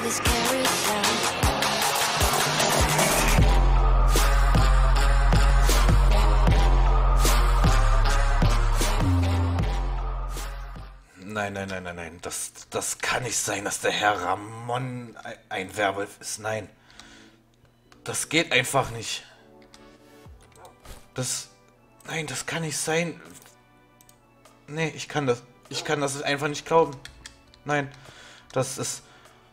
this carousel. Nein, nein, nein, nein, nein. Das kann nicht sein, dass der Herr Ramon ein Werwolf ist. Nein. Das geht einfach nicht. Nein, das kann nicht sein. Nee, ich kann das einfach nicht glauben. Nein, das ist...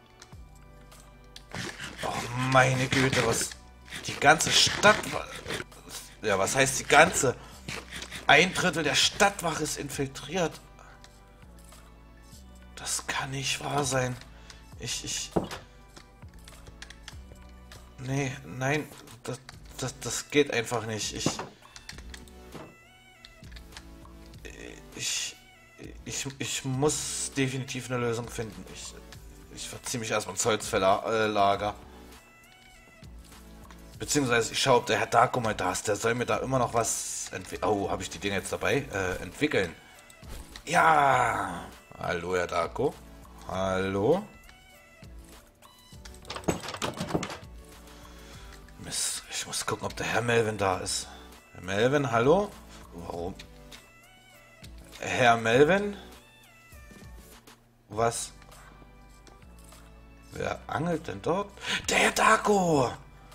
Oh, meine Güte, was... Die ganze Stadt... Ja, was heißt die ganze... Ein Drittel der Stadtwache ist infiltriert. Das kann nicht wahr sein. Nee, nein, das geht einfach nicht. Ich muss definitiv eine Lösung finden. Ich verziehe mich erstmal ins Holzfällerlager. Beziehungsweise ich schaue, ob der Herr Darko mal da ist. Der soll mir da immer noch was entwickeln. Oh, habe ich die Dinge jetzt dabei? Entwickeln. Ja! Hallo, Herr Darko. Hallo? Mist, ich muss gucken, ob der Herr Melvin da ist. Herr Melvin, hallo? Warum? Herr Melvin? Was? Wer angelt denn dort? Der Herr Darko!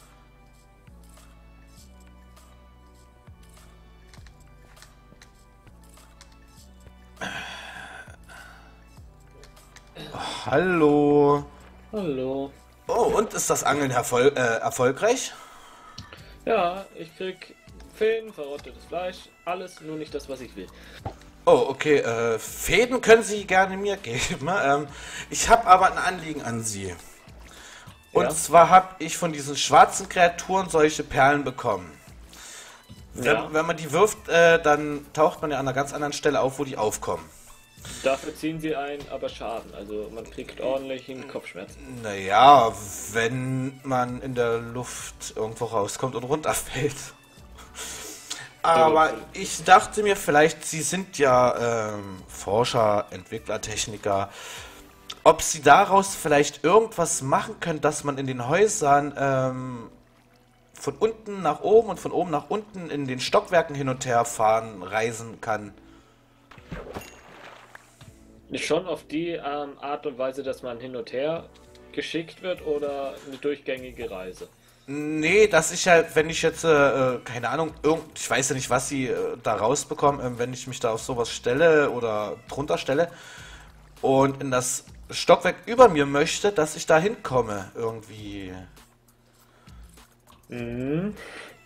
Hallo. Hallo. Oh, und ist das Angeln erfolgreich? Ja, ich krieg Fäden, verrottetes Fleisch, alles, nur nicht das, was ich will. Oh, okay. Fäden können Sie gerne mir geben. Ich habe aber ein Anliegen an Sie. Und Ja? zwar habe ich von diesen schwarzen Kreaturen solche Perlen bekommen. Ja. Wenn man die wirft, dann taucht man ja an einer ganz anderen Stelle auf, wo die aufkommen. Dafür ziehen sie ein, aber Schaden. Also man kriegt ordentlichen Kopfschmerzen. Naja, wenn man in der Luft irgendwo rauskommt und runterfällt. Aber ich dachte mir vielleicht, Sie sind ja Forscher, Entwickler, Techniker, ob Sie daraus vielleicht irgendwas machen können, dass man in den Häusern von unten nach oben und von oben nach unten in den Stockwerken hin und her fahren, reisen kann. Schon auf die Art und Weise, dass man hin und her geschickt wird oder eine durchgängige Reise. Nee, dass ich halt, wenn ich jetzt, keine Ahnung, ich weiß ja nicht, was sie da rausbekommen, wenn ich mich da auf sowas stelle oder drunter stelle und in das Stockwerk über mir möchte, dass ich da hinkomme, irgendwie. Mhm.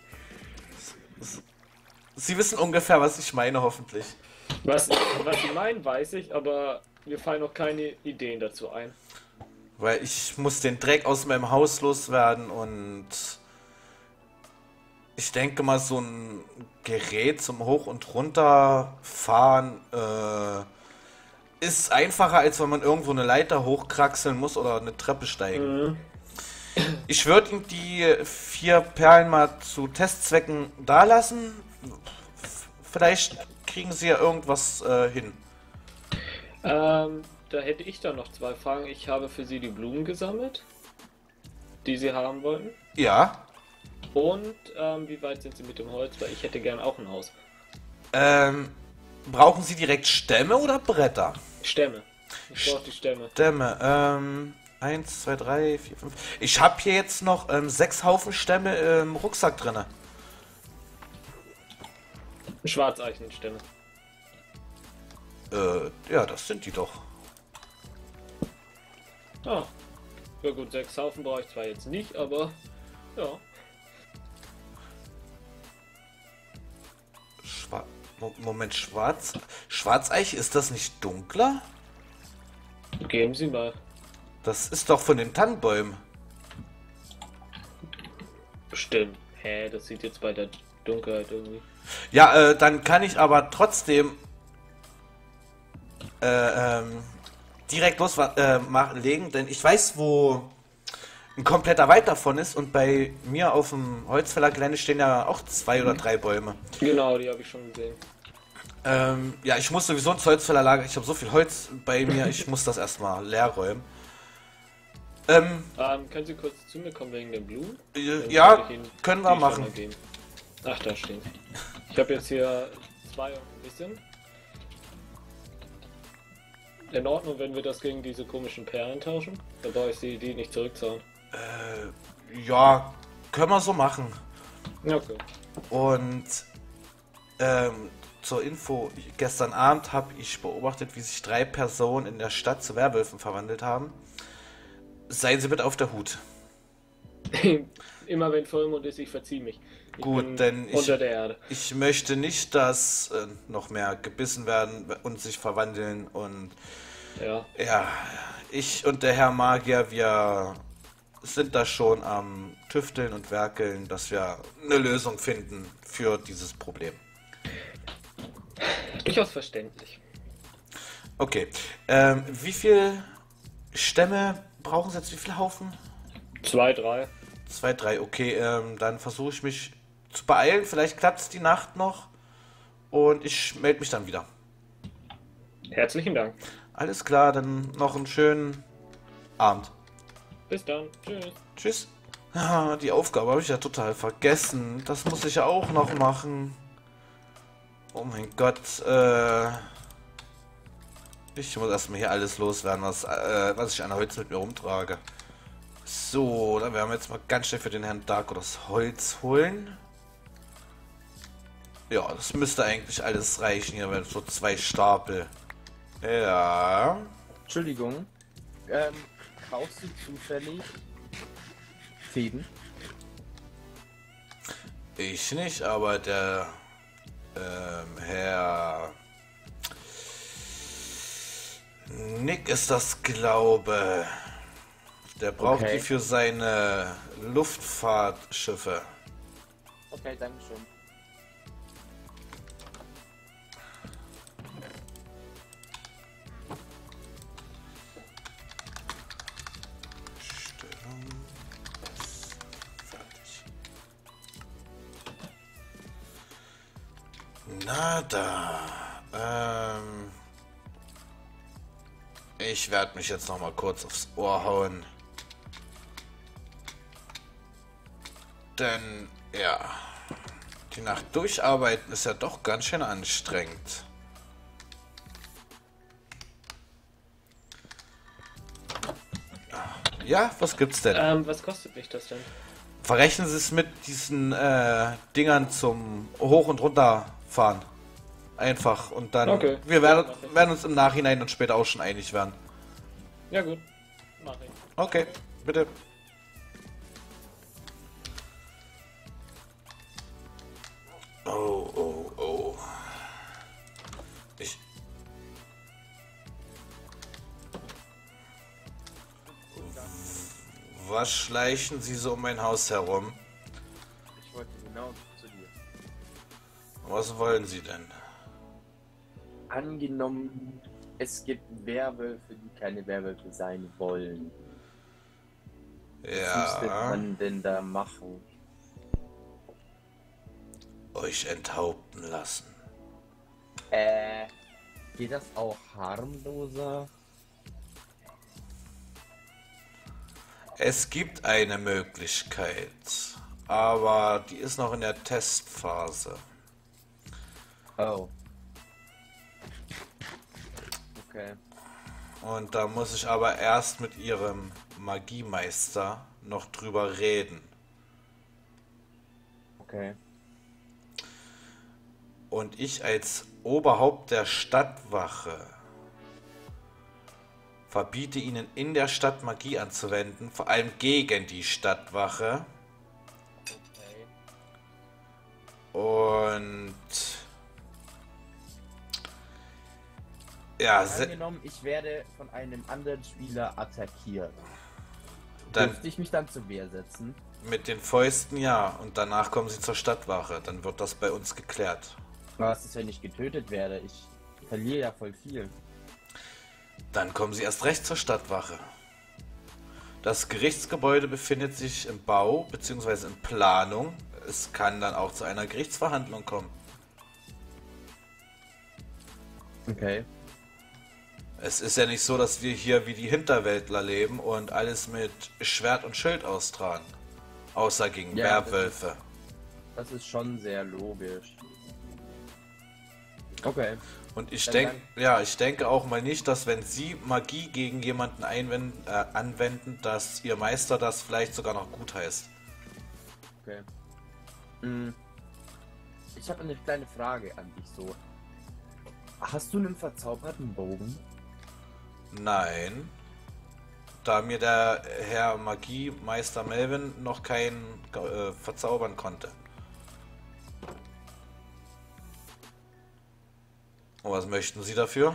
Sie wissen ungefähr, was ich meine, hoffentlich. Was sie meinen, weiß ich, aber mir fallen noch keine Ideen dazu ein. Weil ich muss den Dreck aus meinem Haus loswerden und ich denke mal, so ein Gerät zum Hoch- und Runterfahren ist einfacher, als wenn man irgendwo eine Leiter hochkraxeln muss oder eine Treppe steigen. Mhm. Ich würde ihm die 4 Perlen mal zu Testzwecken dalassen. Vielleicht kriegen sie ja irgendwas hin. Da hätte ich dann noch 2 Fragen. Ich habe für Sie die Blumen gesammelt, die Sie haben wollten. Ja. Und wie weit sind Sie mit dem Holz? Weil ich hätte gern auch ein Haus. Brauchen Sie direkt Stämme oder Bretter? Stämme. Ich brauche die Stämme. Stämme. 1, 2, 3, 4, 5. Ich habe hier jetzt noch 6 Haufen Stämme im Rucksack drin. Schwarzeichenstämme. Ja, das sind die doch. Ah. Ja gut, 6 Haufen brauche ich zwar jetzt nicht, aber ja. Moment, Schwarzeiche, ist das nicht dunkler? Geben Sie mal. Das ist doch von den Tannenbäumen. Bestimmt. Hä, das sieht jetzt bei der Dunkelheit irgendwie. Ja, dann kann ich aber trotzdem direkt loslegen, denn ich weiß, wo ein kompletter Wald davon ist und bei mir auf dem Holzfällergelände stehen ja auch 2 oder 3 Bäume. Genau, die habe ich schon gesehen. Ja, ich muss sowieso ins Holzfällerlager, ich habe so viel Holz bei mir, ich muss das erstmal leer räumen. Können Sie kurz zu mir kommen wegen dem Blumen? Ja, können wir machen. Ach, da stehen. Ich habe jetzt hier 2 und ein bisschen. In Ordnung, wenn wir das gegen diese komischen Perlen tauschen? Da brauche ich die nicht zurückzahlen. Ja, können wir so machen. Okay. Und zur Info, gestern Abend habe ich beobachtet, wie sich 3 Personen in der Stadt zu Werwölfen verwandelt haben. Seien Sie bitte auf der Hut. Immer wenn Vollmond ist, ich verziehe mich. Gut, denn unter der Erde. Ich möchte nicht, dass noch mehr gebissen werden und sich verwandeln und ja, ich und der Herr Magier, wir sind da schon am Tüfteln und Werkeln, dass wir eine Lösung finden für dieses Problem. Durchaus verständlich. Okay, wie viel Stämme brauchen Sie jetzt? Wie viele Haufen? 2, 3. 2, 3, okay, dann versuche ich mich zu beeilen, vielleicht klappt es die Nacht noch und ich melde mich dann wieder. Herzlichen Dank. Alles klar, dann noch einen schönen Abend. Bis dann. Tschüss. Tschüss. Ah, die Aufgabe habe ich ja total vergessen. Das muss ich ja auch noch machen. Oh mein Gott, ich muss erstmal hier alles loswerden, was ich an Holz mit mir rumtrage. So, dann werden wir jetzt mal ganz schnell für den Herrn Darko das Holz holen. Ja, das müsste eigentlich alles reichen hier, wenn so 2 Stapel. Ja. Entschuldigung, kaufst du zufällig Fäden? Ich nicht, aber der Herr Nick ist das, glaube. Der braucht die für seine Luftfahrtschiffe. Okay, danke schön. Stellung fertig. Na da. Ich werde mich jetzt noch mal kurz aufs Ohr hauen. Denn, ja, die Nacht durcharbeiten ist ja doch ganz schön anstrengend. Ja, was gibt's denn? Was kostet mich das denn? Verrechnen Sie es mit diesen Dingern zum Hoch- und Runterfahren. Einfach. Und dann, Okay. wir werden uns im Nachhinein und später auch schon einig werden. Ja gut, mach ich. Okay, bitte. Oh, oh, oh. Was schleichen Sie so um mein Haus herum? Ich wollte genau zu dir. Was wollen Sie denn? Angenommen, es gibt Werwölfe, die keine Werwölfe sein wollen. Was müsste Ja, man denn da machen? euch enthaupten lassen. Geht das auch harmloser? Es gibt eine Möglichkeit, aber die ist noch in der Testphase. Oh. Okay. Und da muss ich aber erst mit ihrem Magiemeister noch drüber reden. Okay. Und ich als Oberhaupt der Stadtwache verbiete ihnen in der Stadt Magie anzuwenden, vor allem gegen die Stadtwache. Okay. Und ja, Angenommen, ich werde von einem anderen Spieler attackiert. dann Dürfte ich mich dann zur Wehr setzen? mit den Fäusten ja, und danach kommen sie zur Stadtwache. Dann wird das bei uns geklärt. Was ist, wenn ich getötet werde? Ich verliere ja voll viel. Dann kommen sie erst recht zur Stadtwache. Das Gerichtsgebäude befindet sich im Bau bzw. in Planung. Es kann dann auch zu einer Gerichtsverhandlung kommen. Okay. Es ist ja nicht so, dass wir hier wie die Hinterwäldler leben und alles mit Schwert und Schild austragen. Außer gegen Ja, Werwölfe. Das ist schon sehr logisch. Okay. Und ich Dann denke, ja, ich denke auch mal nicht, dass wenn sie Magie gegen jemanden anwenden, dass ihr Meister das vielleicht sogar noch gut heißt. Okay. Ich habe eine kleine Frage an dich so. Hast du einen verzauberten Bogen? Nein. Da mir der Herr Magiemeister Melvin noch keinen verzaubern konnte. Und was möchten Sie dafür?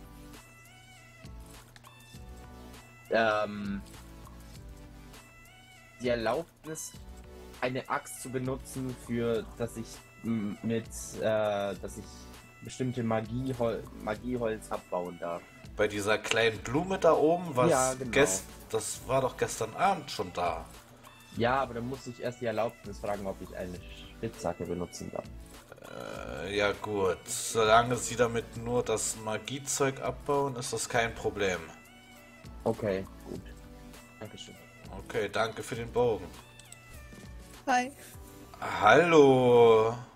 Die Erlaubnis, eine Axt zu benutzen, für dass ich dass ich bestimmte Magieholz abbauen darf. Bei dieser kleinen Blume da oben, was Ja, genau. das war doch gestern Abend schon da. Ja, aber dann muss ich erst die Erlaubnis fragen, ob ich eine Spitzhacke benutzen darf. Ja gut, solange Sie damit nur das Magiezeug abbauen, ist das kein Problem. Okay, gut. Dankeschön. Okay, danke für den Bogen. Hi. Hallo.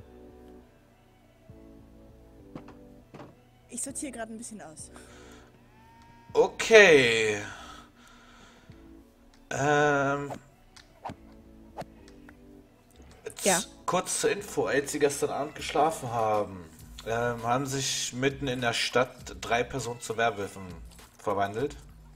Ich sortiere gerade ein bisschen aus. Okay. Ja. Kurz zur Info, als Sie gestern Abend geschlafen haben, haben sich mitten in der Stadt 3 Personen zu Werwölfen verwandelt.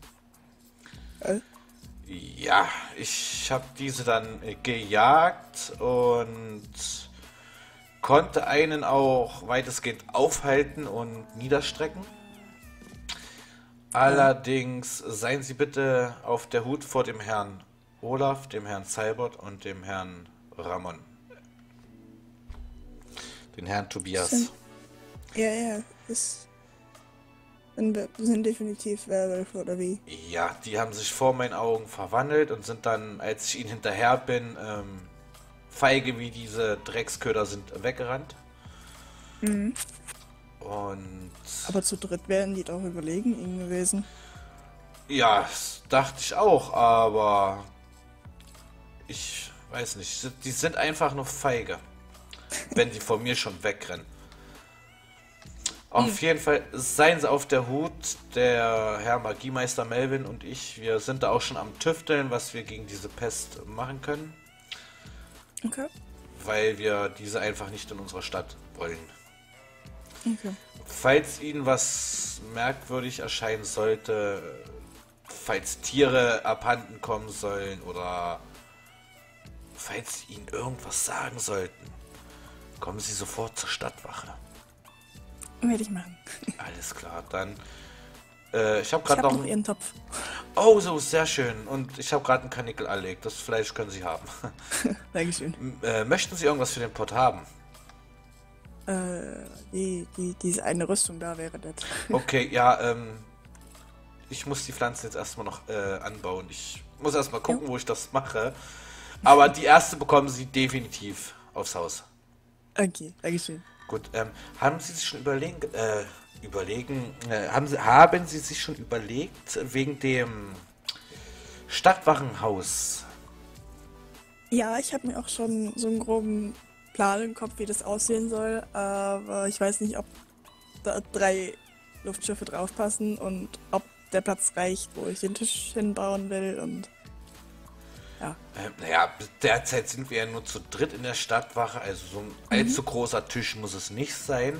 Ja, ich habe diese dann gejagt und konnte einen auch weitestgehend aufhalten und niederstrecken. Allerdings seien Sie bitte auf der Hut vor dem Herrn Olaf, dem Herrn Seibert und dem Herrn Ramon. Den Herrn Tobias. Ja, sind definitiv Werwölfe oder wie? Ja, die haben sich vor meinen Augen verwandelt und sind dann, als ich ihnen hinterher bin, feige wie diese Drecksköder sind weggerannt. Mhm. Und Aber zu dritt wären die doch überlegen ihnen gewesen. ja, das dachte ich auch, aber ich weiß nicht, die sind einfach nur feige, wenn die vor mir schon wegrennen. Auf jeden Fall seien Sie auf der Hut, der Herr Magiemeister Melvin und ich, wir sind da auch schon am Tüfteln, was wir gegen diese Pest machen können, Okay. weil wir diese einfach nicht in unserer Stadt wollen. Okay. Falls Ihnen was merkwürdig erscheinen sollte, falls Tiere abhanden kommen sollen oder falls Ihnen irgendwas sagen sollten, kommen Sie sofort zur Stadtwache. Werde ich machen. Alles klar, dann. Ich habe Ich gerade habe noch. noch ihren Topf. Oh, so, sehr schön. Und ich habe gerade ein Karnickel erlegt. Das Fleisch können Sie haben. Dankeschön. Möchten Sie irgendwas für den Pott haben? Diese eine Rüstung da wäre nett. Okay, ja, ich muss die Pflanzen jetzt erstmal noch anbauen. Ich muss erstmal gucken, wo ich das mache. Aber die erste bekommen Sie definitiv aufs Haus. Okay, Dankeschön. Gut, haben Sie sich schon haben Sie sich schon überlegt, wegen dem Stadtwachenhaus? Ja, ich habe mir auch schon so einen groben Plan im Kopf, wie das aussehen soll, aber ich weiß nicht, ob da 3 Luftschiffe draufpassen und ob der Platz reicht, wo ich den Tisch hinbauen will und ja. Naja, derzeit sind wir ja nur zu dritt in der Stadtwache, also so ein allzu großer Tisch muss es nicht sein.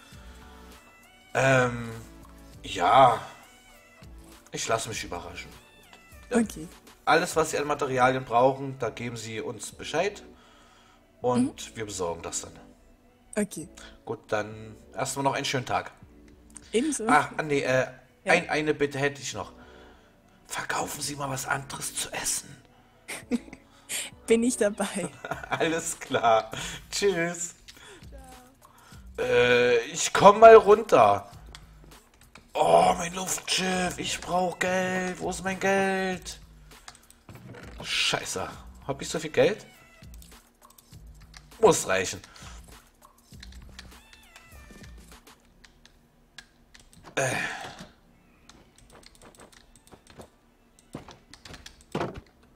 Ja, ich lasse mich überraschen. Okay. Alles, was Sie an Materialien brauchen, da geben Sie uns Bescheid und wir besorgen das dann. Okay. Gut, dann erstmal noch einen schönen Tag. Ebenso. Ach, nee, eine Bitte hätte ich noch. Verkaufen Sie mal was anderes zu essen. Bin ich dabei. Alles klar. Tschüss. Ich komm mal runter. Oh, mein Luftschiff. Ich brauche Geld. Wo ist mein Geld? Scheiße. Hab ich so viel Geld? Muss reichen.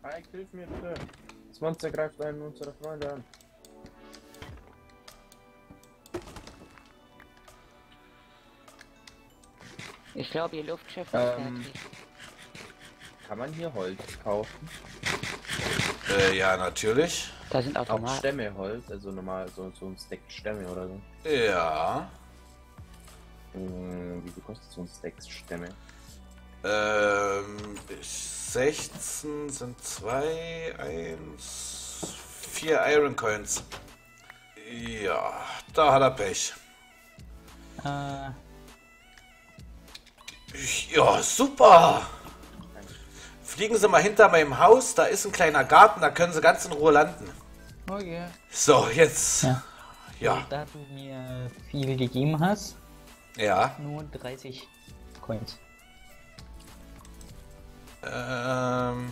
Ike, hilf mir bitte. Das Monster greift einen unserer Freunde an. Ich glaube, ihr Luftschiff ist fertig. Kann man hier Holz kaufen? Ja, natürlich. Da sind Auch Automaten. Stämmeholz, also normal so ein Stack Stämme oder so. Ja. Wie viel kostet so ein Stack Stämme? 16 sind 2, 1, 4 Iron Coins. Ja, da hat er Pech. Ja, super. Fliegen Sie mal hinter meinem Haus, da ist ein kleiner Garten, da können Sie ganz in Ruhe landen. Okay. So, jetzt. Ja. Ja. Da du mir viel gegeben hast, Ja. nur 30 Coins. Ähm.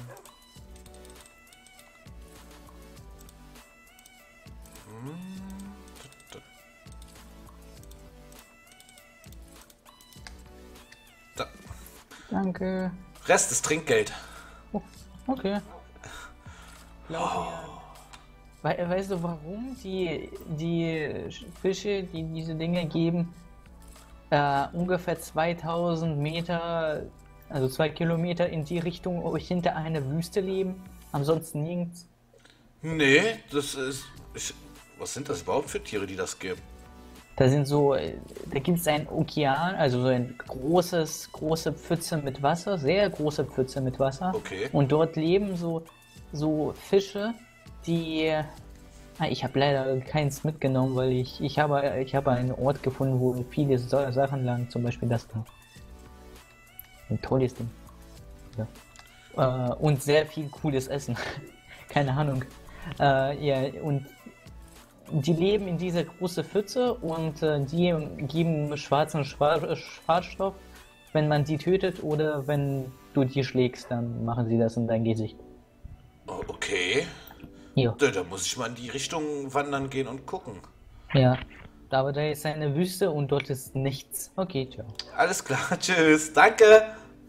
Da. Danke. Rest ist Trinkgeld. Okay. Glaub mir. Weißt du, warum die Fische, die diese Dinge geben, ungefähr 2000 Meter, also 2 Kilometer in die Richtung hinter einer Wüste leben? Ansonsten nirgends? Nee, das ist. Was sind das überhaupt für Tiere, die das geben? Da sind so, da gibt es einen Ozean, also so ein große Pfütze mit Wasser, sehr große Pfütze mit Wasser. Okay. Und dort leben so Fische, die, ich habe leider keins mitgenommen, weil ich habe einen Ort gefunden, wo viele Sachen lagen, zum Beispiel das da. Ein tolles Ding. Ja. Und sehr viel cooles Essen. Keine Ahnung. Ja, und die leben in dieser großen Pfütze und die geben schwarzen Schwarzstoff, wenn man die tötet oder wenn du die schlägst, dann machen sie das in dein Gesicht. Oh, okay. Ja. Da muss ich mal in die Richtung wandern gehen und gucken. Ja. Aber da ist eine Wüste und dort ist nichts. Okay, ciao. Alles klar, tschüss, danke.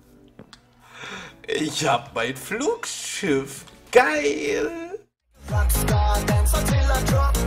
Ich hab mein Flugschiff. Geil. Rockstar, dance until I drop.